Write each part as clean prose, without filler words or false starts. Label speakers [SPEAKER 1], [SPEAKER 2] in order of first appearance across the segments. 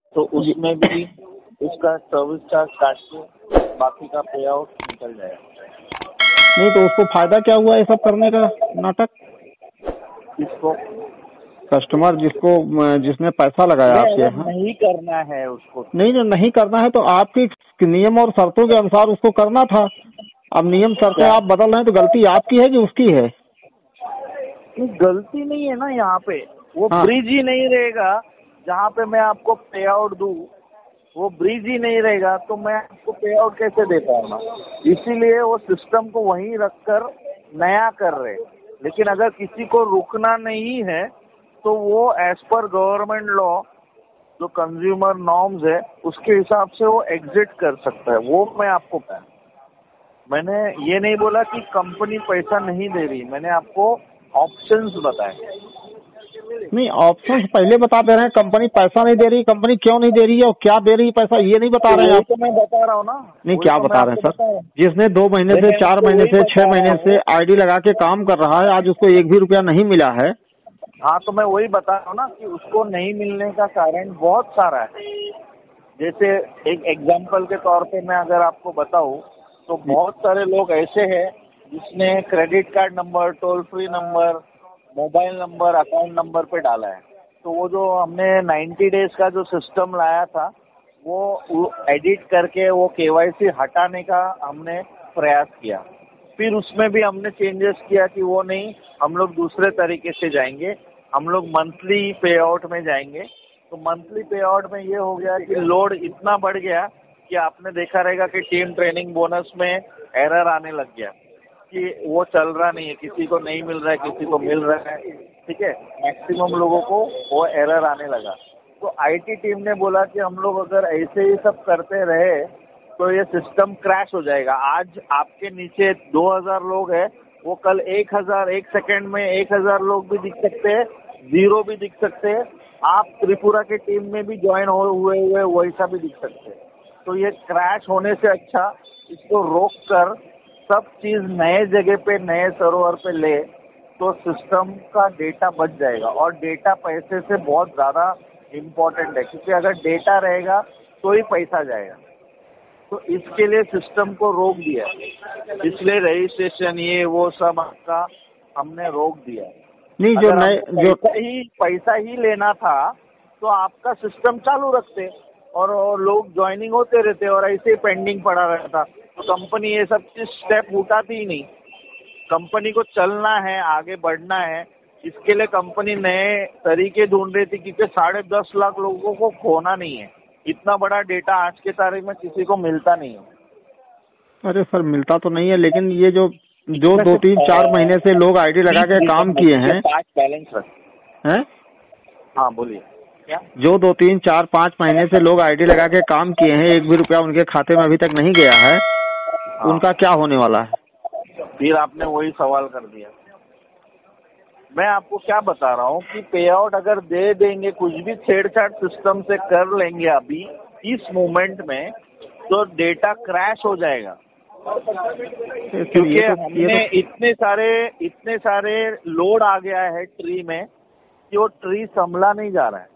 [SPEAKER 1] तो उसमें भी उसका सर्विस चार्ज काट के बाकी का पे आउट निकल जाएगा।
[SPEAKER 2] नहीं तो उसको फायदा क्या हुआ ये सब करने का नाटक?
[SPEAKER 1] इसको
[SPEAKER 2] कस्टमर जिसने पैसा लगाया आपके यहाँ,
[SPEAKER 1] नहीं करना है उसको।
[SPEAKER 2] नहीं करना है तो आपकी नियम और शर्तों के अनुसार उसको करना था। अब नियम शर्तें आप बदल रहे हैं तो गलती आपकी है कि उसकी है?
[SPEAKER 1] गलती नहीं है ना यहाँ पे। वो
[SPEAKER 2] हाँ।
[SPEAKER 1] ब्रिज ही नहीं रहेगा जहाँ पे मैं आपको पे आउट दूँ, वो ब्रिज ही नहीं रहेगा तो मैं आपको पे आउट कैसे दे पाऊंगा? इसीलिए वो सिस्टम को वहीं रखकर नया कर रहे। लेकिन अगर किसी को रुकना नहीं है तो वो एज पर गवर्नमेंट लॉ जो कंज्यूमर नॉर्म्स है उसके हिसाब से वो एग्जिट कर सकता है। वो मैं आपको मैंने ये नहीं बोला कि कंपनी पैसा नहीं दे रही, मैंने आपको ऑप्शंस बताए।
[SPEAKER 2] नहीं, ऑप्शंस पहले बता दे रहे हैं। कंपनी पैसा नहीं दे रही, कंपनी क्यों नहीं दे रही है और क्या दे रही है पैसा, ये नहीं बता रहे हैं आप।
[SPEAKER 1] तो मैं बता रहा हूँ ना।
[SPEAKER 2] नहीं, क्या बता रहे हैं सर? जिसने 2 महीने से, 4 महीने से, 6 महीने से आईडी लगा के काम कर रहा है, आज उसको एक भी रुपया नहीं मिला है।
[SPEAKER 1] हाँ, तो मैं वही बता रहा हूँ ना कि उसको नहीं मिलने का कारण बहुत सारा है। जैसे एक एग्जाम्पल के तौर पे मैं अगर आपको बताऊँ तो बहुत सारे लोग ऐसे हैं जिसने credit card number, toll free number, mobile number, account number पे डाला है। तो वो जो हमने 90 डेज का जो सिस्टम लाया था वो एडिट करके वो केवाईसी हटाने का हमने प्रयास किया। फिर उसमें भी हमने चेंजेस किया कि वो नहीं, हम लोग दूसरे तरीके से जाएंगे, हम लोग मंथली पे आउट में जाएंगे। तो मंथली पे आउट में ये हो गया कि लोड इतना बढ़ गया कि आपने देखा रहेगा कि टीम ट्रेनिंग बोनस में एरर आने लग गया कि वो चल रहा नहीं है, किसी को नहीं मिल रहा है, किसी को मिल रहा है। ठीक है, मैक्सिमम लोगों को वो एरर आने लगा। तो आईटी टीम ने बोला कि हम लोग अगर ऐसे ही सब करते रहे तो ये सिस्टम क्रैश हो जाएगा। आज आपके नीचे 2000 लोग हैं, वो कल 1000, एक सेकेंड में 1000 लोग भी दिख सकते हैं, 0 भी दिख सकते हैं। आप त्रिपुरा के टीम में भी ज्वाइन हुए वैसा भी दिख सकते हैं। तो ये क्रैश होने से अच्छा इसको रोक कर सब चीज नए जगह पे, नए सर्वर पे ले तो सिस्टम का डेटा बच जाएगा। और डेटा पैसे से बहुत ज़्यादा इम्पोर्टेंट है, क्योंकि अगर डेटा रहेगा तो ही पैसा जाएगा। तो इसके लिए सिस्टम को रोक दिया, इसलिए रजिस्ट्रेशन ये वो सब आपका हमने रोक दिया।
[SPEAKER 2] नहीं, जो
[SPEAKER 1] पैसा ही लेना था तो आपका सिस्टम चालू रखते और लोग ज्वाइनिंग होते रहते और ऐसे ही पेंडिंग पड़ा रहता। तो कंपनी ये सब चीज स्टेप उठाती ही नहीं। कंपनी को चलना है, आगे बढ़ना है, इसके लिए कंपनी नए तरीके ढूंढ रही थी, क्योंकि 10.5 लाख लोगों को खोना नहीं है। इतना बड़ा डेटा आज के तारीख में किसी को मिलता नहीं है।
[SPEAKER 2] अरे सर, मिलता तो नहीं है, लेकिन ये जो 2, 3, 4 महीने से लोग आईडी लगा के काम किए हैं,
[SPEAKER 1] बैलेंस
[SPEAKER 2] हैं?
[SPEAKER 1] हाँ बोलिए। क्या?
[SPEAKER 2] जो 2, 3, 4, 5 महीने से लोग आईडी लगा के काम किए हैं, एक भी रुपया उनके खाते में अभी तक नहीं गया है, उनका क्या होने वाला है?
[SPEAKER 1] फिर आपने वही सवाल कर दिया। मैं आपको क्या बता रहा हूँ कि पे आउट अगर दे देंगे, कुछ भी छेड़छाड़ सिस्टम से कर लेंगे अभी इस मोमेंट में, तो डेटा क्रैश हो जाएगा। क्योंकि हमने इतने सारे लोड आ गया है ट्री में कि वो ट्री संभला नहीं जा रहा है।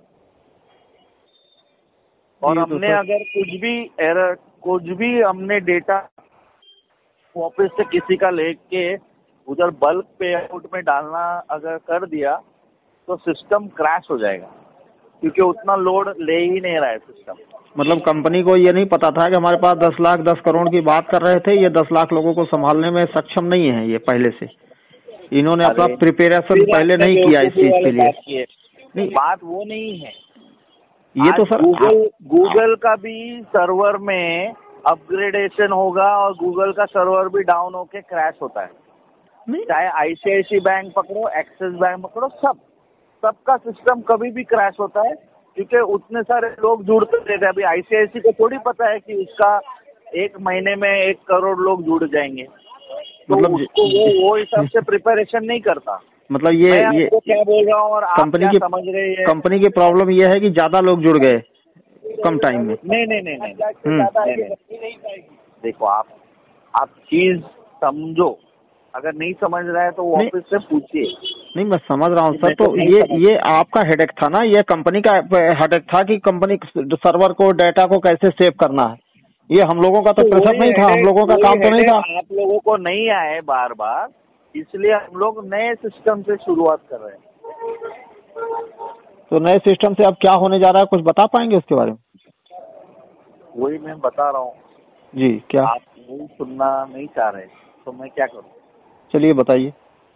[SPEAKER 1] और हमने अगर कुछ भी हमने डेटा वापस से किसी का लेके उधर बल्क पे आउट में डालना अगर कर दिया तो सिस्टम क्रैश हो जाएगा, क्योंकि उतना लोड ले ही नहीं रहा है सिस्टम।
[SPEAKER 2] मतलब कंपनी को ये नहीं पता था कि हमारे पास 10 लाख 10 करोड़ की बात कर रहे थे, ये 10 लाख लोगों को संभालने में सक्षम नहीं है। ये पहले से इन्होंने अपना प्रिपरेशन पहले नहीं किया इस चीज के लिए।
[SPEAKER 1] नहीं, बात वो नहीं है।
[SPEAKER 2] ये तो सर
[SPEAKER 1] गूगल का भी सर्वर में अपग्रेडेशन होगा और गूगल का सर्वर भी डाउन होके क्रैश होता है। चाहे आईसीआईसी बैंक पकड़ो, एक्सिस बैंक पकड़ो, सबका सिस्टम कभी भी क्रैश होता है, क्योंकि उतने सारे लोग जुड़ते रहते हैं। अभी आईसीआईसी को थोड़ी पता है कि उसका 1 महीने में 1 करोड़ लोग जुड़ जाएंगे, तो मतलब उसको वो हिसाब से प्रिपरेशन नहीं करता।
[SPEAKER 2] मतलब ये
[SPEAKER 1] क्या बोल रहा हूँ और आप क्या समझ रहे हैं?
[SPEAKER 2] कंपनी की प्रॉब्लम ये है कि ज्यादा लोग जुड़ गए कम टाइम में।
[SPEAKER 1] नहीं। देखो, आप चीज समझो, अगर नहीं समझ रहा है तो वापस से पूछिए।
[SPEAKER 2] नहीं, मैं समझ रहा हूँ सर। तो ये आपका हेडेक था ना, ये कंपनी का हेडेक था कि कंपनी सर्वर को, डाटा को कैसे सेव करना है। ये हम लोगों का तो प्रेशर नहीं था, हम लोगों का काम तो नहीं था।
[SPEAKER 1] आप लोगों को नहीं आए बार बार, इसलिए हम लोग नए सिस्टम से शुरुआत कर रहे हैं।
[SPEAKER 2] तो नए सिस्टम से अब क्या होने जा रहा है, कुछ बता पाएंगे उसके बारे में?
[SPEAKER 1] वही मैं बता रहा हूँ
[SPEAKER 2] जी। क्या
[SPEAKER 1] आप वो सुनना नहीं चाह रहे, तो मैं क्या करूँ?
[SPEAKER 2] चलिए बताइए।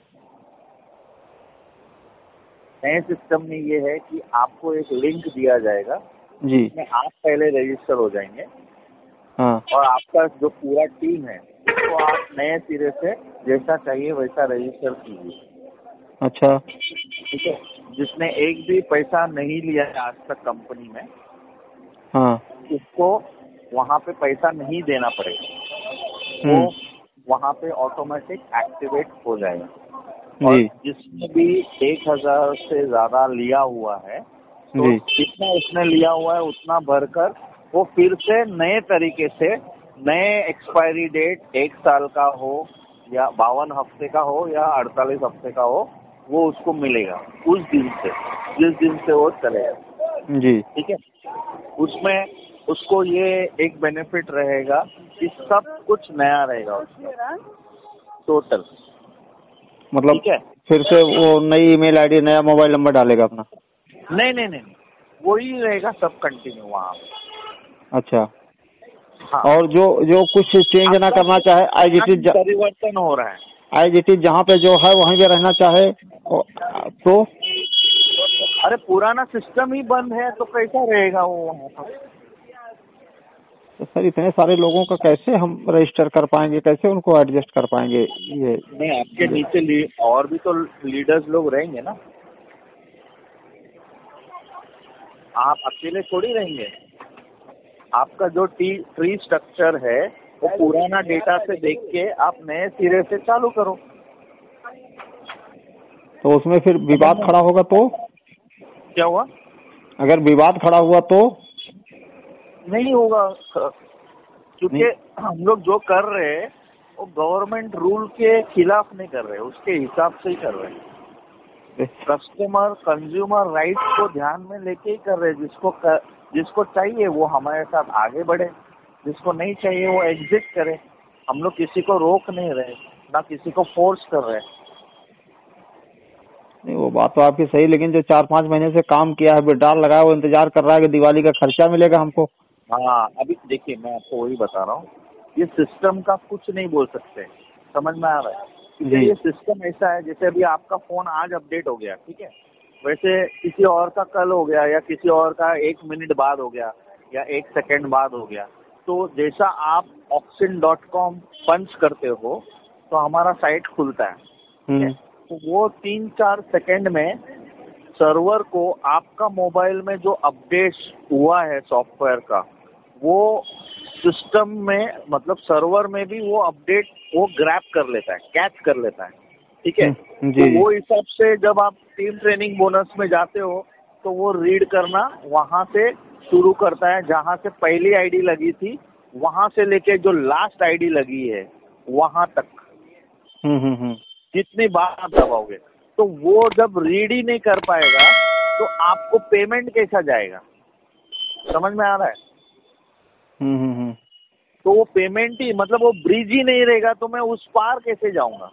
[SPEAKER 1] नए सिस्टम में ये है कि आपको एक लिंक दिया जाएगा
[SPEAKER 2] जी।
[SPEAKER 1] जिसमें आप पहले रजिस्टर हो जाएंगे।
[SPEAKER 2] हाँ।
[SPEAKER 1] और आपका जो पूरा टीम है उसको आप नए सिरे से जैसा चाहिए वैसा रजिस्टर कीजिए।
[SPEAKER 2] अच्छा।
[SPEAKER 1] ठीक है। जिसने एक भी पैसा नहीं लिया है आज तक कंपनी में,
[SPEAKER 2] हाँ।
[SPEAKER 1] उसको वहाँ पे पैसा नहीं देना पड़ेगा, वो वहाँ पे ऑटोमेटिक एक्टिवेट हो जाएगा। और जिसने भी 1000 से ज्यादा लिया हुआ है, तो जितना उसने लिया हुआ है उतना भरकर वो फिर से नए तरीके से, नए एक्सपायरी डेट 1 साल का हो या 52 हफ्ते का हो या 48 हफ्ते का हो, वो उसको मिलेगा उस दिन से, जिस दिन से वो चलेगा।
[SPEAKER 2] जी। ठीक
[SPEAKER 1] है। उसमें उसको ये एक बेनिफिट रहेगा कि सब कुछ नया रहेगा उसका टोटल।
[SPEAKER 2] मतलब
[SPEAKER 1] ठीक है।
[SPEAKER 2] फिर से वो नई ईमेल आईडी, नया मोबाइल नंबर डालेगा अपना?
[SPEAKER 1] नहीं, वही रहेगा सब कंटिन्यू वहाँ।
[SPEAKER 2] अच्छा।
[SPEAKER 1] हाँ।
[SPEAKER 2] और जो कुछ चेंज ना करना चाहे, एज इट इज
[SPEAKER 1] परिवर्तन हो रहा है,
[SPEAKER 2] एज इट इज जहाँ पे जो है वहीं पे रहना चाहे तो?
[SPEAKER 1] अरे पुराना सिस्टम ही बंद है तो कैसा रहेगा वो वहाँ पर?
[SPEAKER 2] तो सर इतने सारे लोगों का कैसे हम रजिस्टर कर पाएंगे, कैसे उनको एडजस्ट कर पाएंगे? ये
[SPEAKER 1] नहीं, आपके नीचे और भी तो लीडर्स लोग रहेंगे ना, आप अकेले थोड़ी रहेंगे। आपका जो ट्री स्ट्रक्चर है वो पुराना डेटा से देख के आप नए सिरे से चालू करो।
[SPEAKER 2] तो उसमें फिर विवाद खड़ा होगा तो
[SPEAKER 1] क्या हुआ?
[SPEAKER 2] अगर विवाद खड़ा हुआ तो?
[SPEAKER 1] नहीं होगा, क्योंकि हम लोग जो कर रहे हैं वो गवर्नमेंट रूल के खिलाफ नहीं कर रहे, उसके हिसाब से ही कर रहे हैं। कस्टमर कंज्यूमर राइट्स को ध्यान में लेके ही कर रहे हैं। जिसको चाहिए वो हमारे साथ आगे बढ़े, जिसको नहीं चाहिए वो एग्जिट करे। हम लोग किसी को रोक नहीं रहे, ना किसी को फोर्स कर रहे।
[SPEAKER 2] नहीं, वो बात तो आपकी सही, लेकिन जो 4-5 महीने से काम किया है, विड्रॉल लगाया, वो इंतजार कर रहा है कि दिवाली का खर्चा मिलेगा हमको।
[SPEAKER 1] हाँ, अभी देखिए मैं आपको वही बता रहा हूँ, ये सिस्टम का कुछ नहीं बोल सकते, समझ में आ रहा है? क्योंकि ये सिस्टम ऐसा है, जैसे अभी आपका फोन आज अपडेट हो गया, ठीक है, वैसे किसी और का कल हो गया या किसी और का 1 मिनट बाद हो गया या 1 सेकंड बाद हो गया। तो जैसा आप auction.com पंच करते हो तो हमारा साइट खुलता है, ठीक है? तो वो 3-4 सेकंड में सर्वर को आपका मोबाइल में जो अपडेट हुआ है सॉफ्टवेयर का, वो सिस्टम में मतलब सर्वर में भी वो अपडेट वो ग्रैब कर लेता है, कैच कर लेता है। ठीक है। तो वो हिसाब से जब आप टीम ट्रेनिंग बोनस में जाते हो तो वो रीड करना वहां से शुरू करता है, जहां से पहली आईडी लगी थी वहां से लेके जो लास्ट आईडी लगी है वहां तक जितनी बार आप दबाओगे, तो वो जब रीड ही नहीं कर पाएगा तो आपको पेमेंट कैसा जाएगा? समझ में आ रहा है? तो वो पेमेंट ही मतलब वो ब्रिज ही नहीं रहेगा तो मैं उस पार कैसे जाऊंगा?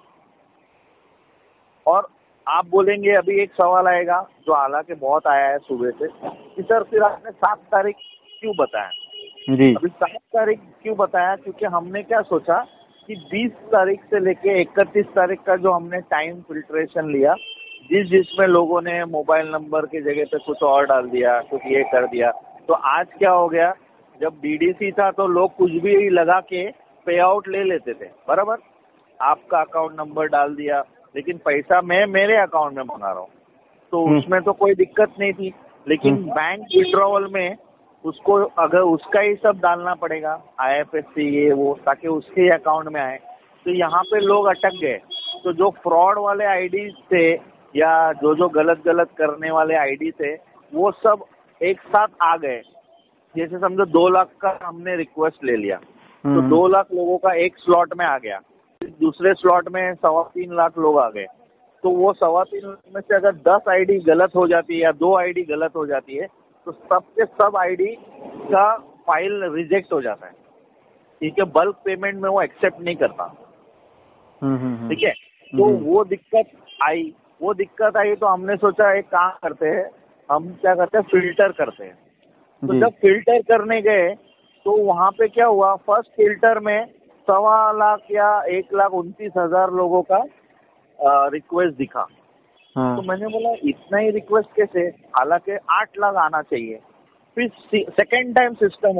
[SPEAKER 1] और आप बोलेंगे, अभी एक सवाल आएगा जो हालांकि बहुत आया है सुबह से, कि सर फिर आपने 7 तारीख क्यों बताया? जी। अभी 7 तारीख क्यों बताया? क्योंकि हमने क्या सोचा कि 20 तारीख से लेके 31 तारीख का जो हमने टाइम फिल्ट्रेशन लिया, जिसमें लोगों ने मोबाइल नंबर की जगह पे कुछ और डाल दिया, कुछ ये कर दिया, तो आज क्या हो गया, जब डीडीसी था तो लोग कुछ भी लगा के पे आउट ले लेते थे, बराबर? आपका अकाउंट नंबर डाल दिया, लेकिन पैसा मैं मेरे अकाउंट में मंगा रहा हूँ, तो उसमें तो कोई दिक्कत नहीं थी। लेकिन बैंक विड्रॉवल में उसको अगर उसका ही सब डालना पड़ेगा, IFSC ये वो, ताकि उसके अकाउंट में आए, तो यहाँ पे लोग अटक गए। तो जो फ्रॉड वाले आईडी थे या जो गलत करने वाले आईडी थे, वो सब एक साथ आ गए। जैसे समझो 2 लाख का हमने रिक्वेस्ट ले लिया, तो 2 लाख लोगों का एक स्लॉट में आ गया, दूसरे स्लॉट में 3.25 लाख लोग आ गए, तो वो 3.25 लाख में से अगर 10 आईडी गलत हो जाती है या 2 आईडी गलत हो जाती है तो सब के सब आईडी का फाइल रिजेक्ट हो जाता है। ठीक है, बल्क पेमेंट में वो एक्सेप्ट नहीं करता। ठीक है, तो वो दिक्कत आई तो हमने सोचा एक काम करते हैं, हम क्या करते हैं, फिल्टर करते हैं। तो जब फिल्टर करने गए तो वहाँ पे क्या हुआ, फर्स्ट फिल्टर में 1.25 लाख या 1,29,000 लोगों का रिक्वेस्ट दिखा। तो मैंने बोला इतना ही रिक्वेस्ट कैसे, हालांकि 8 लाख आना चाहिए। फिर सेकेंड टाइम सिस्टम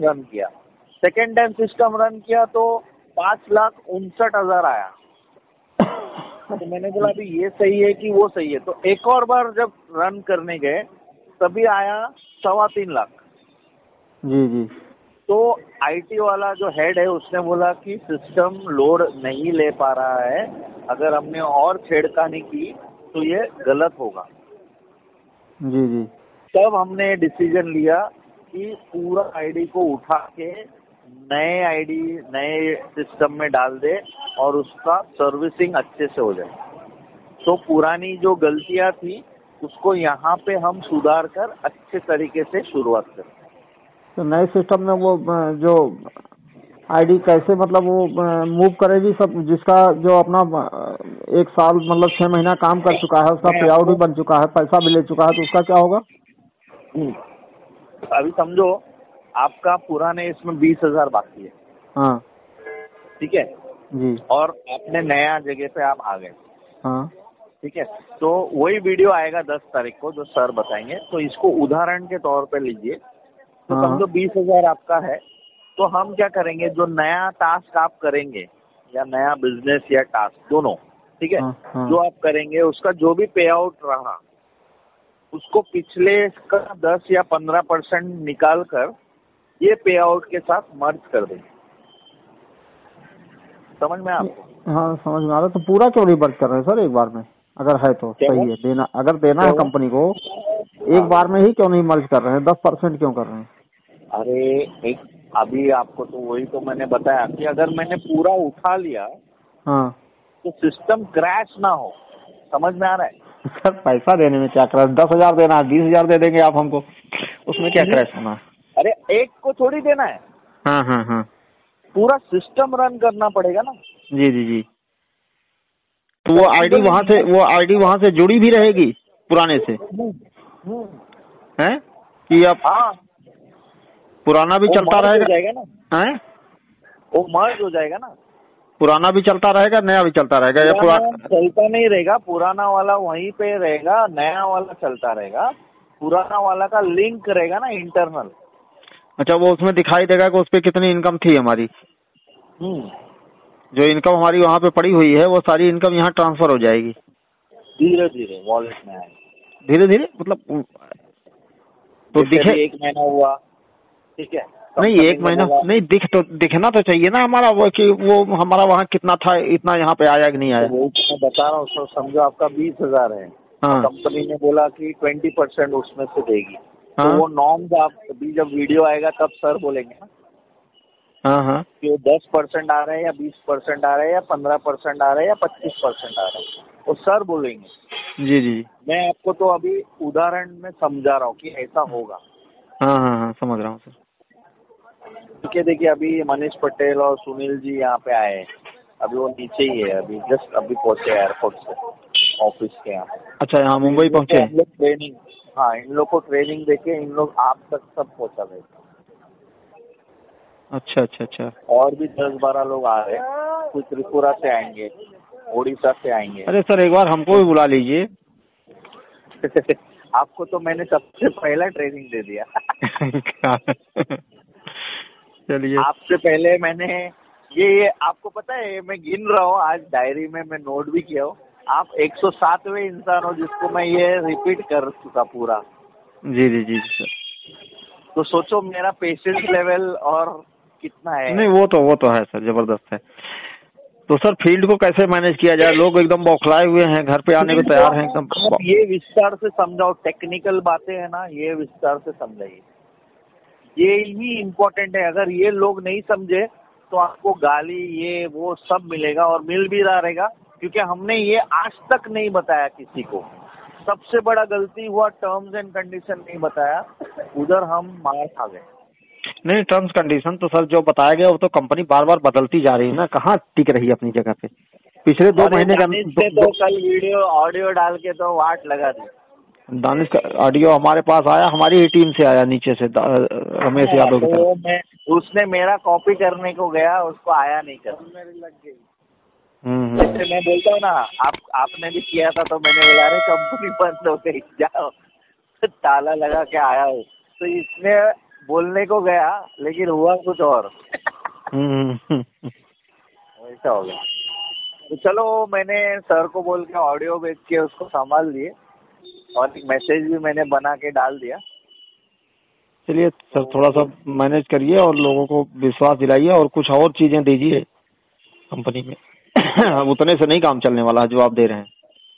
[SPEAKER 1] रन किया तो 5,59,000 आया। तो मैंने बोला अभी ये सही है कि वो सही है, तो एक और बार जब रन करने गए तभी आया 3.25 लाख।
[SPEAKER 2] जी।
[SPEAKER 1] तो आईटी वाला जो हेड है उसने बोला कि सिस्टम लोड नहीं ले पा रहा है, अगर हमने और छेड़खानी की तो ये गलत होगा।
[SPEAKER 2] जी।
[SPEAKER 1] तब हमने डिसीजन लिया कि पूरा आईडी को उठा के नए आईडी नए सिस्टम में डाल दे और उसका सर्विसिंग अच्छे से हो जाए। तो पुरानी जो गलतियां थी उसको यहाँ पे हम सुधार कर अच्छे तरीके से शुरुआत करें।
[SPEAKER 2] तो नए सिस्टम में वो जो आईडी कैसे मतलब वो मूव करेगी सब, जिसका जो अपना 1 साल मतलब 6 महीना काम कर चुका है, उसका पे आउट भी बन चुका है, पैसा भी ले चुका है, तो उसका क्या होगा?
[SPEAKER 1] अभी समझो आपका पुराने इसमें 20,000 बाकी है।
[SPEAKER 2] हाँ
[SPEAKER 1] ठीक है
[SPEAKER 2] जी।
[SPEAKER 1] और आपने नया जगह पे आप आ गए।
[SPEAKER 2] हाँ
[SPEAKER 1] ठीक है, तो वही वीडियो आएगा 10 तारीख को जो सर बताएंगे। तो इसको उदाहरण के तौर पे लीजिए। तो समझो 20,000 आपका है, तो हम क्या करेंगे, जो नया टास्क आप करेंगे या नया बिजनेस या टास्क दोनों, ठीक है, जो आप करेंगे उसका जो भी पे आउट रहा उसको पिछले का 10 या 15% निकाल कर ये पे आउट के साथ मर्ज कर देंगे। समझ में आपको?
[SPEAKER 2] हाँ समझ में आ रहा है। तो पूरा क्यों नहीं मर्ज कर रहे हैं सर एक बार में? अगर है तो सही है देना, अगर देना है कंपनी को एक बार में ही क्यों नहीं मर्ज कर रहे हैं? 10% क्यों कर रहे हैं?
[SPEAKER 1] अरे अभी आपको तो वही तो मैंने बताया कि अगर मैंने पूरा उठा लिया तो सिस्टम क्रैश ना हो। समझ में आ रहा है?
[SPEAKER 2] सर पैसा देने में क्या क्रैश, 10,000 देना है, 20,000 दे देंगे आप हमको, उसमें क्या क्रैश होना है?
[SPEAKER 1] अरे एक को थोड़ी देना है।
[SPEAKER 2] हाँ
[SPEAKER 1] पूरा सिस्टम रन करना पड़ेगा ना।
[SPEAKER 2] जी। तो वो आईडी वहाँ से जुड़ी भी रहेगी पुराने से हैं कि अब पुराना भी चलता रहेगा ना? हैं
[SPEAKER 1] वो मर्ज हो जाएगा ना।
[SPEAKER 2] पुराना भी चलता रहेगा, नया भी चलता रहेगा, या
[SPEAKER 1] चलता नहीं रहेगा, पुराना वाला वहीं पे रहेगा, नया वाला चलता रहेगा। पुराना वाला का लिंक रहेगा ना इंटरनल।
[SPEAKER 2] अच्छा, वो उसमें दिखाई देगा कि उस पर कितनी इनकम थी हमारी। जो इनकम हमारी वहाँ पे पड़ी हुई है वो सारी इनकम यहाँ ट्रांसफर हो जाएगी
[SPEAKER 1] धीरे धीरे वॉलेट में आएगी।
[SPEAKER 2] धीरे मतलब तो दिखे
[SPEAKER 1] 1 महीना हुआ, ठीक है,
[SPEAKER 2] नहीं 1 महीना नहीं दिखना तो चाहिए ना हमारा वो कि वो हमारा वहाँ कितना था, इतना यहाँ पे आया कि नहीं आया।
[SPEAKER 1] तो वो मैं बता रहा हूँ, समझो आपका 20,000 है। कंपनी ने बोला कि 20% उसमें से देगी। तो वो नॉर्म्स आप अभी जब वीडियो आएगा तब सर बोलेंगे ना कि वो 10% आ रहा है या 20% आ रहा है या 15% आ रहा है या 25% आ रहा है, वो सर बोलेंगे।
[SPEAKER 2] जी
[SPEAKER 1] मैं आपको तो अभी उदाहरण में समझा रहा हूँ कि ऐसा होगा।
[SPEAKER 2] हाँ समझ रहा हूँ सर।
[SPEAKER 1] ठीक है, देखिए अभी मनीष पटेल और सुनील जी यहाँ पे आए हैं। अभी वो नीचे ही है, अभी जस्ट अभी पहुंचे एयरपोर्ट से ऑफिस के यहाँ।
[SPEAKER 2] अच्छा, यहाँ मुंबई पहुंचे।
[SPEAKER 1] हम लोग ट्रेनिंग, हाँ इन लोग को ट्रेनिंग देके इन लोग आप तक सब पहुंचा गए।
[SPEAKER 2] अच्छा।
[SPEAKER 1] और भी 10-12 लोग आ रहे हैं, कुछ त्रिपुरा से आएंगे, उड़ीसा से आएंगे।
[SPEAKER 2] अरे सर एक बार हमको भी बुला लीजिए।
[SPEAKER 1] आपको तो मैंने सबसे पहला ट्रेनिंग दे दिया।
[SPEAKER 2] चलिए,
[SPEAKER 1] आपसे पहले मैंने ये आपको पता है, मैं गिन रहा हूँ आज डायरी में, मैं नोट भी किया हूँ। आप 107वें इंसान हो जिसको मैं ये रिपीट कर चुका पूरा।
[SPEAKER 2] जी सर।
[SPEAKER 1] तो सोचो मेरा पेशेंस लेवल और कितना है।
[SPEAKER 2] नहीं वो तो है सर, जबरदस्त है। तो सर फील्ड को कैसे मैनेज किया जाए? लोग एकदम बौखलाए हुए हैं, घर पे आने को तैयार हैं एकदम।
[SPEAKER 1] ये विस्तार से समझाओ, टेक्निकल बातें है ना, ये विस्तार से समझाइए, ये ही इम्पोर्टेंट है। अगर ये लोग नहीं समझे तो आपको गाली ये वो सब मिलेगा और मिल भी रहा रहेगा, क्योंकि हमने ये आज तक नहीं बताया किसी को। सबसे बड़ा गलती हुआ, टर्म्स एंड कंडीशन नहीं बताया, उधर हम मार खा गए।
[SPEAKER 2] नहीं, टर्म्स कंडीशन तो सर जो बताया गया वो तो कंपनी बार बार बदलती जा रही है ना, कहाँ टिक रही है अपनी जगह पे। पिछले 2 महीने का
[SPEAKER 1] तो कल वीडियो ऑडियो डाल के तो वाट लगा दी।
[SPEAKER 2] दानिश का ऑडियो हमारे पास आया, हमारी ही टीम से आया नीचे से, रमेश यादव की तरफ।
[SPEAKER 1] तो उसने मेरा कॉपी करने को गया, उसको आया नहीं कर, मेरी लग गई। जैसे मैं बोलता हूँ ना, आपने भी किया था तो मैंने बोला अरे कंपनी बंद हो गई, जाओ ताला लगा के आया हूँ। तो इसने बोलने को गया लेकिन हुआ कुछ और। ऐसा हो गया। तो चलो, मैंने सर को बोल के ऑडियो भेज के उसको संभाल लिए और एक मैसेज भी मैंने बना के डाल दिया।
[SPEAKER 2] चलिए सर, थोड़ा सा मैनेज करिए और लोगों को विश्वास दिलाइए और कुछ और चीजें दीजिए कंपनी में। उतने से नहीं काम चलने वाला है जो आप दे रहे हैं।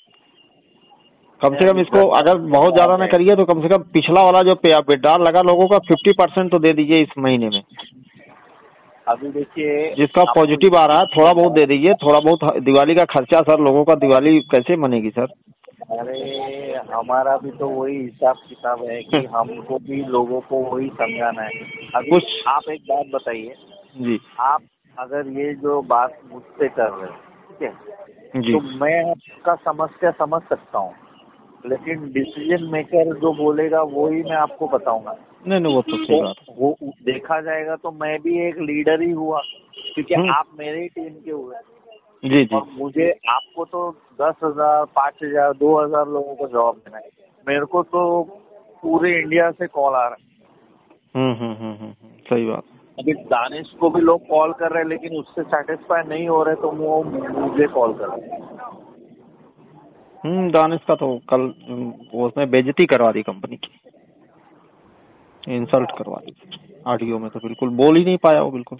[SPEAKER 2] कम से कम इसको अगर बहुत ज्यादा ना करिए तो कम से कम पिछला वाला जो बेडार लगा लोगों का 50% तो दे दीजिए इस महीने में।
[SPEAKER 1] अभी देखिए,
[SPEAKER 2] जिसका पॉजिटिव आ रहा है थोड़ा बहुत दे दीजिए। थोड़ा बहुत दिवाली का खर्चा सर, लोगों का दिवाली कैसे मनेगी सर?
[SPEAKER 1] अरे हमारा भी तो वही हिसाब किताब है कि हमको भी लोगों को वही समझाना है। अभी कुछ आप एक बात बताइए
[SPEAKER 2] जी,
[SPEAKER 1] आप अगर ये जो बात मुझसे कर रहे हैं, ठीक है,
[SPEAKER 2] जी,
[SPEAKER 1] तो मैं आपका समस्या समझ सकता हूँ, लेकिन डिसीजन मेकर जो बोलेगा वो ही मैं आपको बताऊंगा।
[SPEAKER 2] नहीं वो तो सही बात है।
[SPEAKER 1] वो देखा जाएगा तो मैं भी एक लीडर ही हुआ, क्योंकि आप मेरे ही टीम के हुए।
[SPEAKER 2] जी, जी।
[SPEAKER 1] और मुझे आपको तो 10,000, 5,000, 2,000 लोगों को जवाब देना है, मेरे को तो पूरे इंडिया से कॉल आ रहा है।
[SPEAKER 2] सही बात।
[SPEAKER 1] अभी दानिश को भी लोग कॉल कर रहे हैं, लेकिन उससे सेटिस्फाई नहीं हो रहे तो वो मुझे कॉल कर रहे हैं।
[SPEAKER 2] दानिश का तो कल उसने बेइज्जती करवा दी कंपनी की, इंसल्ट करवा दी। ऑडियो में तो बिल्कुल बोल ही नहीं पाया वो, बिल्कुल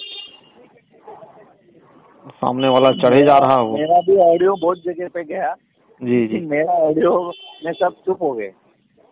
[SPEAKER 2] सामने वाला चढ़े जा रहा हो।
[SPEAKER 1] मेरा भी ऑडियो बहुत जगह पे गया।
[SPEAKER 2] जी, जी।
[SPEAKER 1] मेरा ऑडियो में सब चुप हो गए।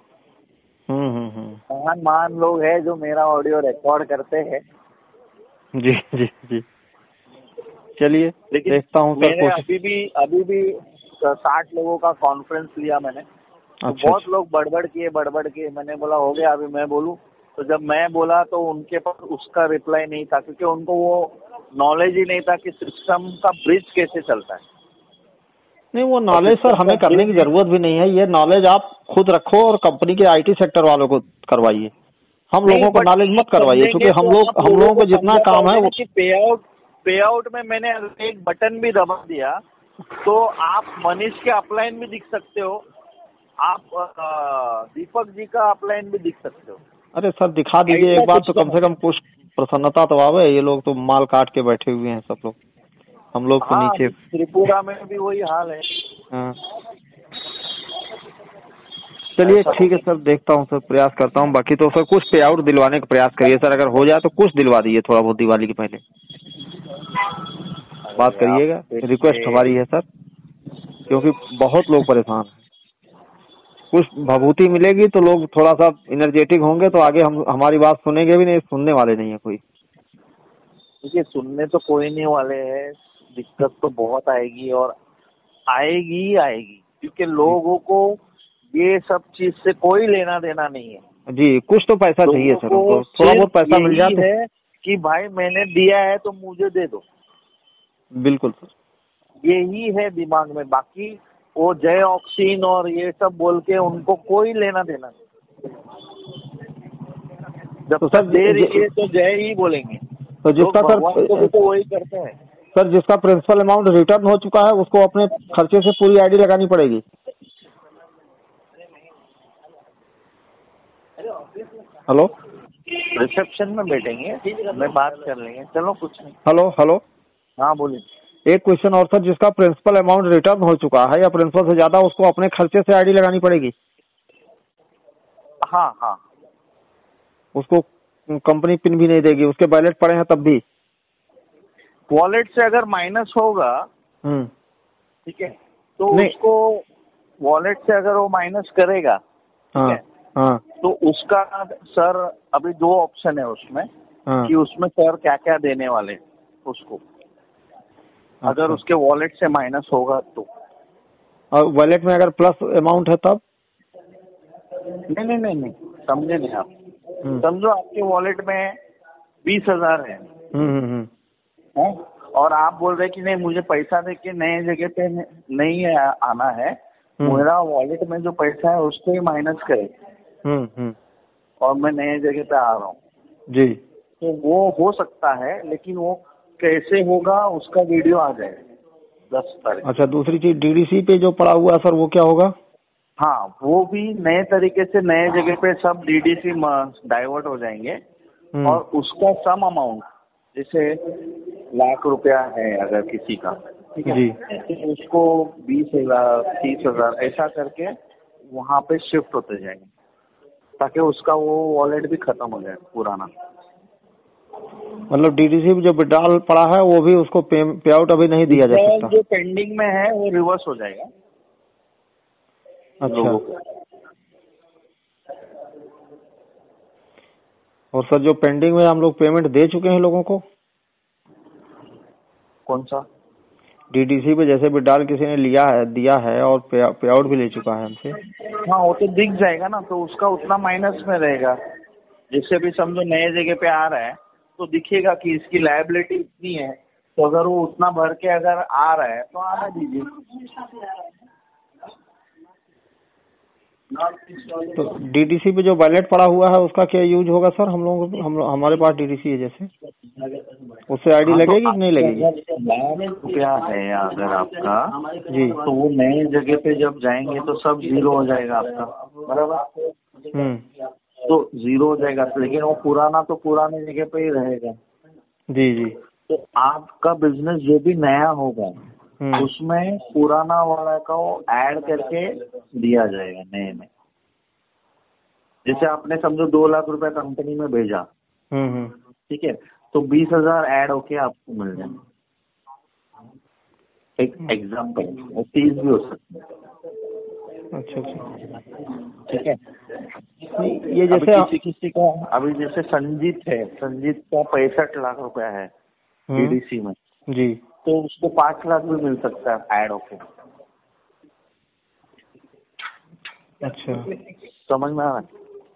[SPEAKER 1] महान लोग हैं जो मेरा ऑडियो रिकॉर्ड करते हैं।
[SPEAKER 2] जी, जी, जी। चलिए देखता हूँ सर।
[SPEAKER 1] मैंने अभी भी 60 लोगों का कॉन्फ्रेंस लिया मैंने। तो बहुत लोग बड़बड़ किए। मैंने बोला हो गया, अभी मैं बोलूं। तो जब मैं बोला तो उनके पास उसका रिप्लाई नहीं था, क्योंकि उनको वो नॉलेज ही नहीं था कि सिस्टम का ब्रिज कैसे चलता है।
[SPEAKER 2] नहीं, वो नॉलेज सर हमें करने की जरूरत भी नहीं है। ये नॉलेज आप खुद रखो और कंपनी के IT सेक्टर वालों को करवाइए। हम लोगों को नॉलेज मत करवाइए, क्योंकि हम लोगों को जितना काम है वो
[SPEAKER 1] पे आउट में मैंने एक बटन भी दबा दिया तो आप मनीष के अपलाइन भी दिख सकते हो, आप दीपक जी का अपलाइन भी दिख सकते हो।
[SPEAKER 2] अरे सर दिखा दीजिए एक बार तो, कम से कम कुछ प्रसन्नता तो आवे। ये लोग तो माल काट के बैठे हुए हैं सब लोग, हम लोग तो नीचे।
[SPEAKER 1] त्रिपुरा में भी वही हाल है।
[SPEAKER 2] हाँ, चलिए ठीक है सर, देखता हूँ सर, प्रयास करता हूँ। बाकी तो सर कुछ पे आउट दिलवाने का प्रयास करिए सर, अगर हो जाए तो कुछ दिलवा दीजिए थोड़ा बहुत दिवाली के पहले। बात करिएगा, रिक्वेस्ट हमारी है सर, क्योंकि बहुत लोग परेशान हैं। कुछ भभूति मिलेगी तो लोग थोड़ा सा एनर्जेटिक होंगे, तो आगे हम हमारी बात सुनेंगे भी नहीं, सुनने वाले नहीं है कोई।
[SPEAKER 1] देखिए, सुनने तो कोई नहीं वाले है। दिक्कत तो बहुत आएगी और आएगी, क्योंकि लोगों को ये सब चीज से कोई लेना देना नहीं है।
[SPEAKER 2] जी, कुछ तो पैसा चाहिए सर उनको, थोड़ा बहुत पैसा मिल जाए
[SPEAKER 1] है कि भाई मैंने दिया है तो मुझे दे दो। बिल्कुल सर, यही है दिमाग में। बाकी वो जय ऑक्सीन और ये सब बोल के उनको कोई लेना देना नहीं। जब तक दे रही है तो जय ही बोलेंगे।
[SPEAKER 2] तो जिसका सर
[SPEAKER 1] तो वही करते हैं
[SPEAKER 2] सर, जिसका प्रिंसिपल अमाउंट रिटर्न हो चुका है उसको अपने खर्चे से पूरी ID लगानी पड़ेगी। हेलो,
[SPEAKER 1] रिसेप्शन में बैठेंगे, मैं बात कर लेंगे। चलो कुछ नहीं।
[SPEAKER 2] हेलो,
[SPEAKER 1] हाँ बोलिए।
[SPEAKER 2] एक क्वेश्चन और सर, जिसका प्रिंसिपल अमाउंट रिटर्न हो चुका है या प्रिंसिपल से ज्यादा, उसको अपने खर्चे से ID लगानी पड़ेगी।
[SPEAKER 1] हाँ,
[SPEAKER 2] उसको कंपनी पिन भी नहीं देगी, उसके बैलेट पड़े हैं तब भी।
[SPEAKER 1] वॉलेट से अगर माइनस होगा, ठीक है, तो उसको वॉलेट से अगर वो माइनस करेगा, ठीक है, तो उसका सर अभी 2 ऑप्शन है उसमें, कि उसमें सर क्या क्या देने वाले उसको। अगर उसके वॉलेट से माइनस होगा तो।
[SPEAKER 2] और वॉलेट में अगर प्लस अमाउंट है तब?
[SPEAKER 1] नहीं, समझे नहीं आप। समझो आपके वॉलेट में 20,000 है। है? और आप बोल रहे कि नहीं मुझे पैसा दे के नए जगह पे नहीं आना है, मेरा वॉलेट में जो पैसा है उसको ही माइनस करे और मैं नए जगह पे आ रहा हूँ
[SPEAKER 2] जी,
[SPEAKER 1] तो वो हो सकता है, लेकिन वो कैसे होगा उसका वीडियो आ जाएगा 10 तारीख।
[SPEAKER 2] अच्छा, दूसरी चीज डीडीसी पे जो पड़ा हुआ है सर, वो क्या होगा?
[SPEAKER 1] हाँ, वो भी नए तरीके से नए जगह पे सब डीडीसी डाइवर्ट हो जाएंगे और उसका सम अमाउंट, जैसे ₹1,00,000 है अगर किसी का, ठीक है, तो उसको 20,000 30,000 ऐसा करके वहाँ पे शिफ्ट होते जाएंगे ताकि उसका वो वॉलेट भी खत्म हो जाए पुराना।
[SPEAKER 2] मतलब डीडीसी पे जो विड्रॉल पड़ा है वो भी उसको पे आउट अभी नहीं दिया जा सकता?
[SPEAKER 1] जो पेंडिंग में है वो रिवर्स हो जाएगा।
[SPEAKER 2] अच्छा। और सर जो पेंडिंग में हम लोग पेमेंट दे चुके हैं लोगों को?
[SPEAKER 1] कौन सा?
[SPEAKER 2] डीडीसी पे जैसे विड्रॉल किसी ने दिया है और पे आउट भी ले चुका है हमसे।
[SPEAKER 1] हाँ, वो तो दिख जाएगा ना, तो उसका उतना माइनस में रहेगा। जिससे भी समझो नए जगह पे आ रहा है तो दिखेगा कि इसकी लायबिलिटी इतनी है, तो अगर वो उतना भर के अगर आ रहा है तो आना दीजिए।
[SPEAKER 2] तो डीडीसी पे जो वॉलेट पड़ा हुआ है उसका क्या यूज होगा सर? हम लोग हमारे पास डीडीसी है जैसे, उससे आईडी लगेगी कि नहीं लगेगी?
[SPEAKER 1] ₹1,00,000 है अगर आपका जी, तो वो नए जगह पे जब जाएंगे तो सब जीरो हो जाएगा आपका, बराबर? तो जीरो हो जाएगा, लेकिन वो पुराना तो पुराने जगह पे ही रहेगा। जी। तो आपका बिजनेस जो भी नया होगा उसमें पुराना वाला का वो ऐड करके दिया जाएगा नए में। जैसे आपने समझो ₹2,00,000 कंपनी में भेजा, ठीक है, तो 20,000 ऐड होके आपको मिल जाएंगे। एक एग्जाम्पल, वो 30 भी हो सकती है।
[SPEAKER 2] अच्छा,
[SPEAKER 1] ठीक है।
[SPEAKER 2] ये जैसे
[SPEAKER 1] किसी का अभी जैसे संजीत है, संजीत का ₹65,00,000 है डीडीसी में जी, तो उसको 5,00,000 भी मिल सकता है ऐड होके।
[SPEAKER 2] अच्छा,
[SPEAKER 1] समझ में आ रहा है?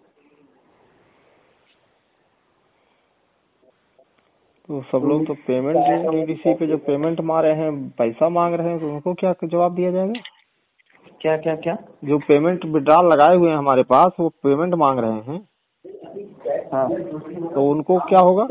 [SPEAKER 2] तो सब लोग तो पेमेंट डीडीसी पे जो पेमेंट मारे हैं, पैसा मांग रहे हैं, तो उनको क्या जवाब दिया जाएगा?
[SPEAKER 1] क्या? जो
[SPEAKER 2] पेमेंट विड्रॉल लगाए हुए हैं हमारे पास, वो पेमेंट मांग रहे हैं।
[SPEAKER 1] हाँ,
[SPEAKER 2] तो उनको क्या होगा?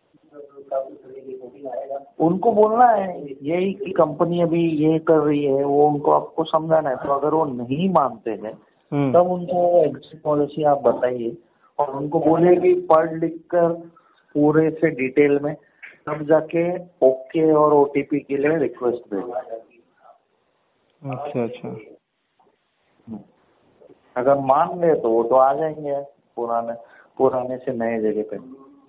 [SPEAKER 1] उनको बोलना है यही कि कंपनी अभी ये कर रही है, वो उनको आपको समझाना है। तो अगर वो नहीं मानते हैं तब उनको एग्जिट पॉलिसी आप बताइए और उनको बोलिए कि पढ़ लिख कर पूरे से डिटेल में, तब जाके ओके और ओटीपी के लिए रिक्वेस्ट देगा।
[SPEAKER 2] अच्छा।
[SPEAKER 1] अगर मान ले तो वो तो आ जाएंगे पुराने से नए जगह पे।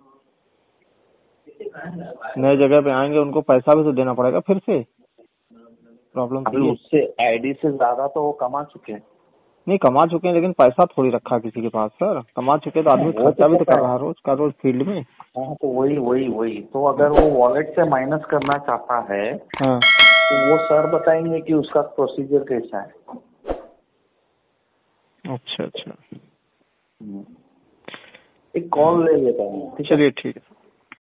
[SPEAKER 2] नए जगह पे आएंगे, उनको पैसा भी तो देना पड़ेगा फिर से। प्रॉब्लम
[SPEAKER 1] अभी उससे आईडी से ज्यादा तो वो कमा चुके हैं।
[SPEAKER 2] नहीं, कमा चुके हैं, लेकिन पैसा थोड़ी रखा किसी के पास सर। कमा चुके तो आदमी खर्चा भी तो कर रहा है रोज का रोज फील्ड में।
[SPEAKER 1] हाँ, तो वही तो अगर वो वॉलेट से माइनस करना चाहता है तो वो सर बताएंगे कि उसका प्रोसीजर कैसा है।
[SPEAKER 2] अच्छा।
[SPEAKER 1] एक कॉल ले लेता हूँ।
[SPEAKER 2] चलिए ठीक है।